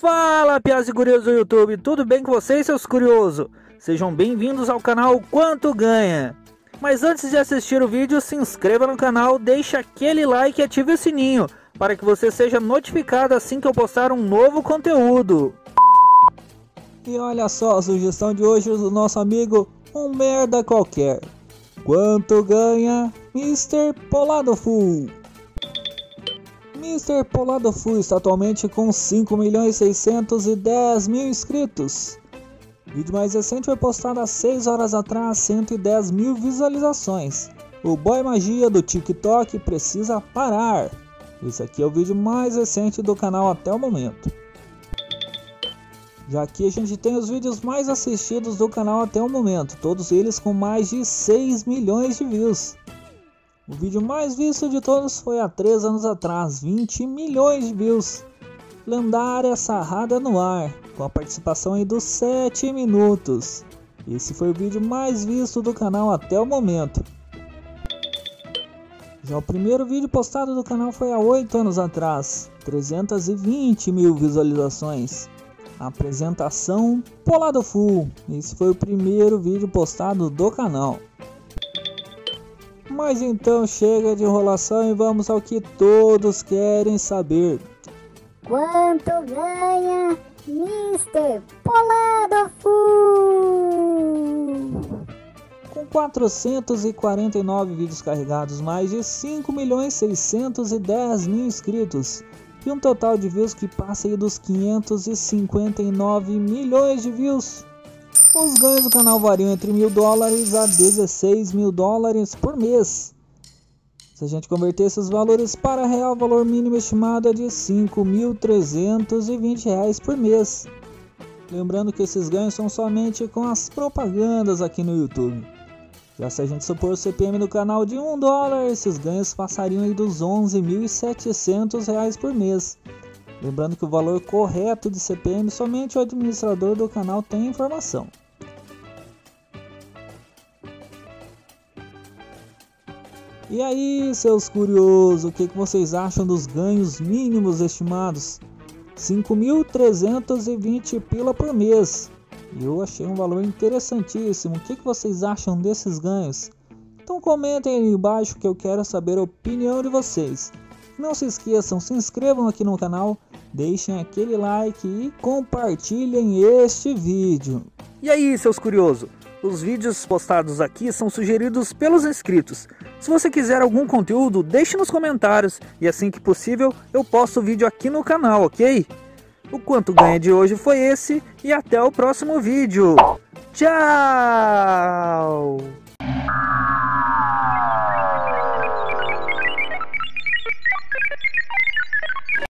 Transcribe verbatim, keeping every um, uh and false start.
Fala, piadas e curiosos do YouTube, tudo bem com vocês, seus curiosos? Sejam bem-vindos ao canal Quanto Ganha. Mas antes de assistir o vídeo, se inscreva no canal, deixe aquele like e ative o sininho, para que você seja notificado assim que eu postar um novo conteúdo. E olha só a sugestão de hoje do nosso amigo Um Merda Qualquer. Quanto ganha mister Polado Full? mister Polado Full está atualmente com cinco milhões seiscentos e dez mil inscritos. O vídeo mais recente foi postado há seis horas atrás, cento e dez mil visualizações. O boy magia do TikTok precisa parar. Esse aqui é o vídeo mais recente do canal até o momento. Já aqui a gente tem os vídeos mais assistidos do canal até o momento, todos eles com mais de seis milhões de views. O vídeo mais visto de todos foi há três anos atrás, vinte milhões de views. Lendária Sarrada no Ar, com a participação aí dos sete minutos. Esse foi o vídeo mais visto do canal até o momento. Já o primeiro vídeo postado do canal foi há oito anos atrás, trezentas e vinte mil visualizações. Apresentação Polado Full, esse foi o primeiro vídeo postado do canal. Mas então chega de enrolação e vamos ao que todos querem saber. Quanto ganha mister Polado Full? Com quatrocentos e quarenta e nove vídeos carregados, mais de cinco milhões seiscentos e dez mil inscritos e um total de views que passa aí dos quinhentos e cinquenta e nove milhões de views. Os ganhos do canal variam entre mil dólares a dezesseis mil dólares por mês. Se a gente converter esses valores para real, o valor mínimo estimado é de cinco mil trezentos e vinte reais por mês. Lembrando que esses ganhos são somente com as propagandas aqui no YouTube. Já se a gente supor o C P M do canal de um dólar, esses ganhos passariam aí dos onze mil e setecentos reais por mês. Lembrando que o valor correto de C P M somente o administrador do canal tem informação. E aí, seus curiosos, o que, que vocês acham dos ganhos mínimos estimados? cinco mil trezentos e vinte pila por mês. E eu achei um valor interessantíssimo. O que, que vocês acham desses ganhos? Então comentem aí embaixo que eu quero saber a opinião de vocês. Não se esqueçam, se inscrevam aqui no canal, deixem aquele like e compartilhem este vídeo. E aí, seus curiosos? Os vídeos postados aqui são sugeridos pelos inscritos. Se você quiser algum conteúdo, deixe nos comentários e assim que possível eu posto o vídeo aqui no canal, ok? O Quanto Ganha de hoje foi esse e até o próximo vídeo. Tchau!